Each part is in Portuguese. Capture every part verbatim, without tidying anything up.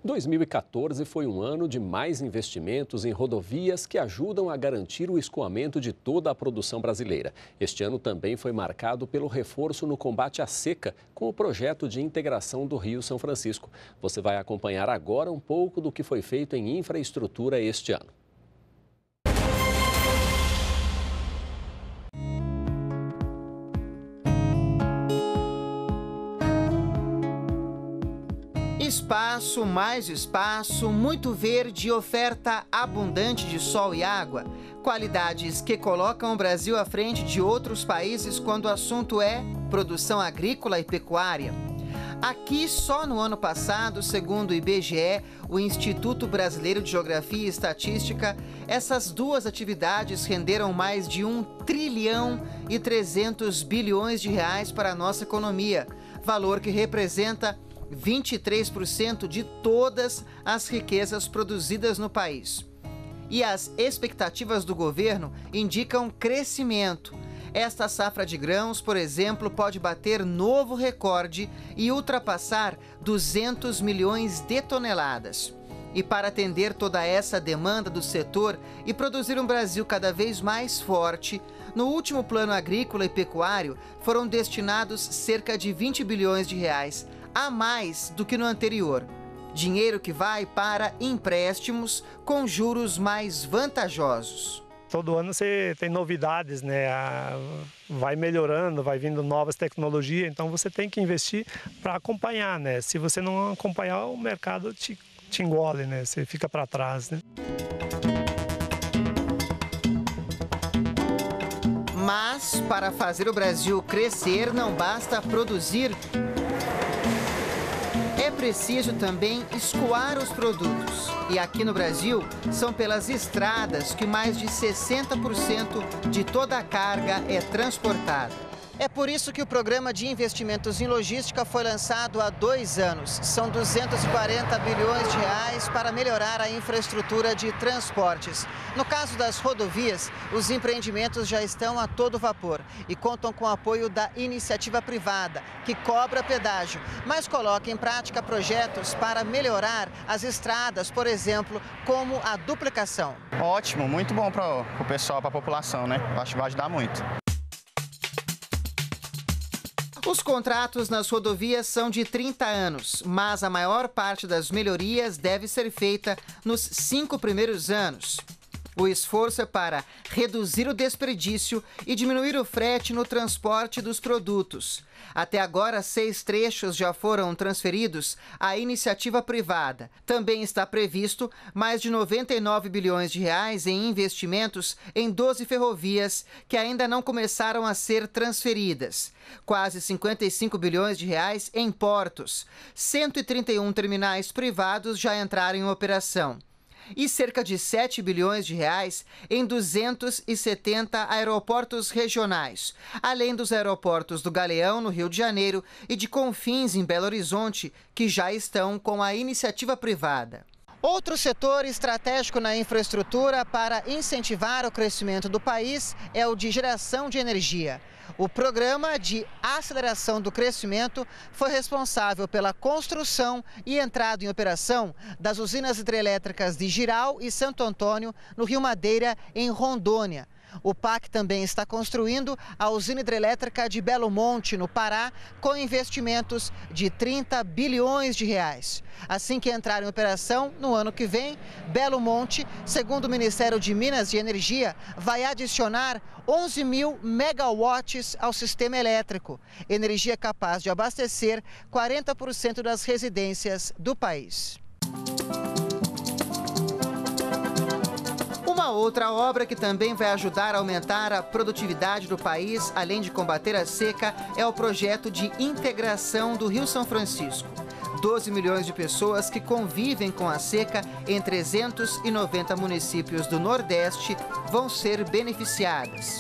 dois mil e quatorze foi um ano de mais investimentos em rodovias que ajudam a garantir o escoamento de toda a produção brasileira. Este ano também foi marcado pelo reforço no combate à seca, com o projeto de integração do Rio São Francisco. Você vai acompanhar agora um pouco do que foi feito em infraestrutura este ano. Espaço, mais espaço, muito verde e oferta abundante de sol e água. Qualidades que colocam o Brasil à frente de outros países quando o assunto é produção agrícola e pecuária. Aqui, só no ano passado, segundo o I B G E, o Instituto Brasileiro de Geografia e Estatística, essas duas atividades renderam mais de um trilhão e trezentos bilhões de reais para a nossa economia, valor que representa vinte e três por cento de todas as riquezas produzidas no país. E as expectativas do governo indicam crescimento. Esta safra de grãos, por exemplo, pode bater novo recorde e ultrapassar duzentos milhões de toneladas. E para atender toda essa demanda do setor e produzir um Brasil cada vez mais forte, no último Plano Agrícola e Pecuário foram destinados cerca de vinte bilhões de reais, a mais do que no anterior. Dinheiro que vai para empréstimos com juros mais vantajosos. Todo ano você tem novidades, né? Vai melhorando, vai vindo novas tecnologias, então você tem que investir para acompanhar, né? Se você não acompanhar, o mercado te, te engole, né? Você fica para trás, né? Mas para fazer o Brasil crescer não basta produzir. É preciso também escoar os produtos. E aqui no Brasil, são pelas estradas que mais de sessenta por cento de toda a carga é transportada. É por isso que o programa de investimentos em logística foi lançado há dois anos. São duzentos e quarenta bilhões de reais para melhorar a infraestrutura de transportes. No caso das rodovias, os empreendimentos já estão a todo vapor e contam com o apoio da iniciativa privada, que cobra pedágio, mas coloca em prática projetos para melhorar as estradas, por exemplo, como a duplicação. Ótimo, muito bom para o pessoal, para a população, né? Acho que vai ajudar muito. Os contratos nas rodovias são de trinta anos, mas a maior parte das melhorias deve ser feita nos cinco primeiros anos. O esforço é para reduzir o desperdício e diminuir o frete no transporte dos produtos. Até agora, seis trechos já foram transferidos à iniciativa privada. Também está previsto mais de noventa e nove bilhões de reais em investimentos em doze ferrovias que ainda não começaram a ser transferidas. Quase cinquenta e cinco bilhões de reais em portos. cento e trinta e um terminais privados já entraram em operação. E cerca de sete bilhões de reais em duzentos e setenta aeroportos regionais, além dos aeroportos do Galeão, no Rio de Janeiro, e de Confins, em Belo Horizonte, que já estão com a iniciativa privada. Outro setor estratégico na infraestrutura para incentivar o crescimento do país é o de geração de energia. O Programa de Aceleração do Crescimento foi responsável pela construção e entrada em operação das usinas hidrelétricas de Jirau e Santo Antônio, no Rio Madeira, em Rondônia. O P A C também está construindo a usina hidrelétrica de Belo Monte, no Pará, com investimentos de trinta bilhões de reais. Assim que entrar em operação, no ano que vem, Belo Monte, segundo o Ministério de Minas e Energia, vai adicionar onze mil megawatts ao sistema elétrico, energia capaz de abastecer quarenta por cento das residências do país. Uma outra obra que também vai ajudar a aumentar a produtividade do país, além de combater a seca, é o projeto de integração do Rio São Francisco. doze milhões de pessoas que convivem com a seca em trezentos e noventa municípios do Nordeste vão ser beneficiadas.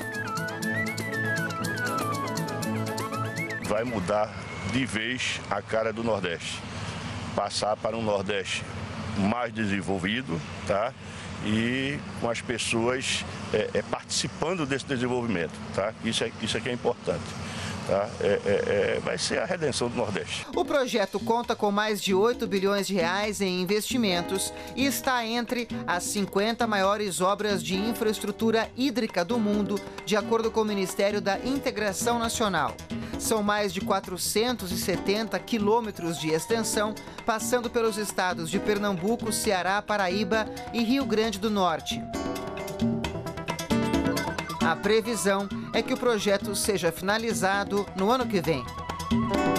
Vai mudar de vez a cara do Nordeste. Passar para um Nordeste mais desenvolvido, tá? E com as pessoas é, é, participando desse desenvolvimento, tá? Isso é, isso é que é importante. Tá? É, é, é, vai ser a redenção do Nordeste. O projeto conta com mais de oito bilhões de reais em investimentos e está entre as cinquenta maiores obras de infraestrutura hídrica do mundo, de acordo com o Ministério da Integração Nacional. São mais de quatrocentos e setenta quilômetros de extensão, passando pelos estados de Pernambuco, Ceará, Paraíba e Rio Grande do Norte. A previsão é que o projeto seja finalizado no ano que vem.